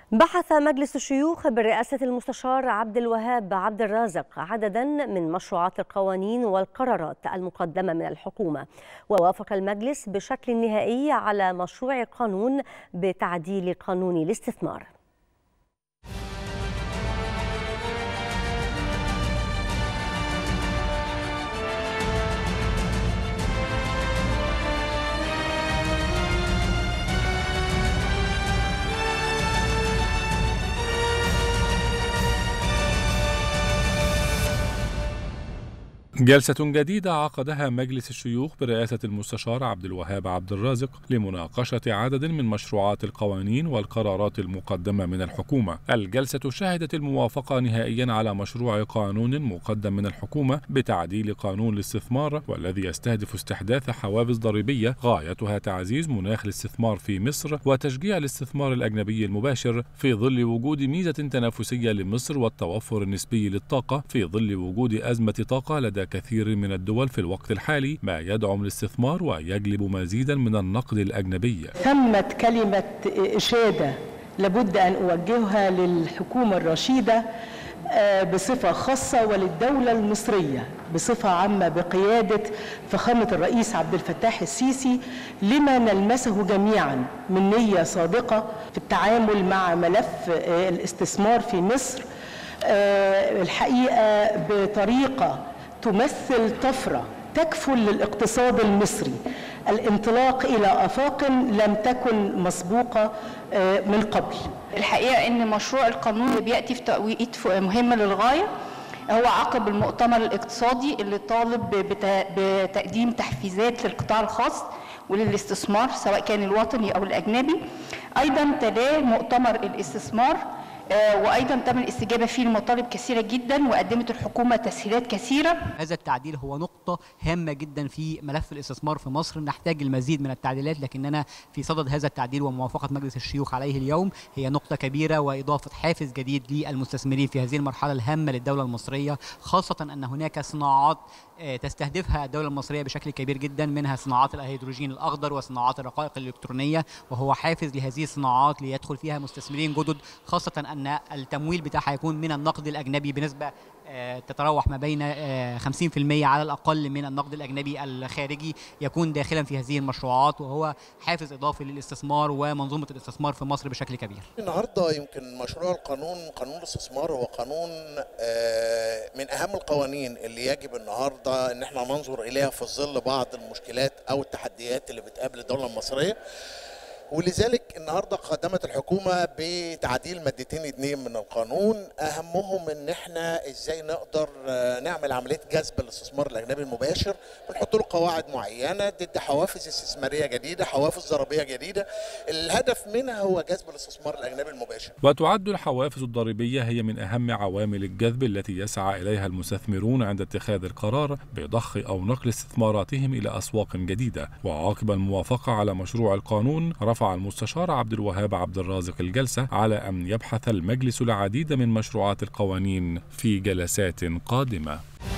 بحث مجلس الشيوخ برئاسة المستشار عبد الوهاب عبد الرازق عددا من مشروعات القوانين والقرارات المقدمة من الحكومة، ووافق المجلس بشكل نهائي على مشروع قانون بتعديل قانون الاستثمار. جلسة جديدة عقدها مجلس الشيوخ برئاسة المستشار عبد الوهاب عبد الرازق لمناقشة عدد من مشروعات القوانين والقرارات المقدمة من الحكومة. الجلسة شهدت الموافقة نهائيا على مشروع قانون مقدم من الحكومة بتعديل قانون الاستثمار، والذي يستهدف استحداث حوافز ضريبية غايتها تعزيز مناخ الاستثمار في مصر وتشجيع الاستثمار الأجنبي المباشر في ظل وجود ميزة تنافسية لمصر والتوفر النسبي للطاقة في ظل وجود أزمة طاقة لدى كثير من الدول في الوقت الحالي، ما يدعم الاستثمار ويجلب مزيدا من النقد الأجنبي. ثمت كلمة إشادة لابد أن أوجهها للحكومة الرشيدة بصفة خاصة وللدولة المصرية بصفة عامة بقيادة فخامة الرئيس عبد الفتاح السيسي لما نلمسه جميعا من نية صادقة في التعامل مع ملف الاستثمار في مصر، الحقيقة بطريقة تمثل طفرة تكفل للاقتصاد المصري الانطلاق إلى آفاق لم تكن مسبوقة من قبل. الحقيقة أن مشروع القانون اللي بيأتي في توقيت مهم للغاية هو عقب المؤتمر الاقتصادي اللي طالب بتقديم تحفيزات للقطاع الخاص وللاستثمار سواء كان الوطني أو الأجنبي. أيضا تلاه مؤتمر الاستثمار وأيضا تم الاستجابة فيه لمطالب كثيرة جدا وقدمت الحكومة تسهيلات كثيرة. هذا التعديل هو نقطة هامة جدا في ملف الاستثمار في مصر، نحتاج المزيد من التعديلات، لكننا في صدد هذا التعديل وموافقة مجلس الشيوخ عليه اليوم هي نقطة كبيرة وإضافة حافز جديد للمستثمرين في هذه المرحلة الهامة للدولة المصرية، خاصة أن هناك صناعات تستهدفها الدولة المصرية بشكل كبير جدا، منها صناعات الهيدروجين الأخضر وصناعات الرقائق الإلكترونية، وهو حافز لهذه الصناعات ليدخل فيها مستثمرين جدد، خاصة أن التمويل بتاعها يكون من النقد الأجنبي بنسبة تتراوح ما بين 50% على الأقل من النقد الأجنبي الخارجي يكون داخلا في هذه المشروعات، وهو حافز إضافي للاستثمار ومنظومة الاستثمار في مصر بشكل كبير. النهارده يمكن مشروع قانون الاستثمار هو قانون من أهم القوانين اللي يجب النهارده إن احنا ننظر إليها في ظل بعض المشكلات أو التحديات اللي بتقابل الدولة المصرية، ولذلك النهارده قدمت الحكومه بتعديل مادتين 2 من القانون، اهمهم ان احنا ازاي نقدر نعمل عمليه جذب الاستثمار الاجنبي المباشر، ونحط له قواعد معينه ضد حوافز استثماريه جديده، حوافز ضريبيه جديده، الهدف منها هو جذب الاستثمار الاجنبي المباشر. وتعد الحوافز الضريبيه هي من اهم عوامل الجذب التي يسعى اليها المستثمرون عند اتخاذ القرار بضخ او نقل استثماراتهم الى اسواق جديده. وعقب الموافقه على مشروع القانون رفع المستشار عبد الوهاب عبد الرازق الجلسة على أن يبحث المجلس العديد من مشروعات القوانين في جلسات قادمة.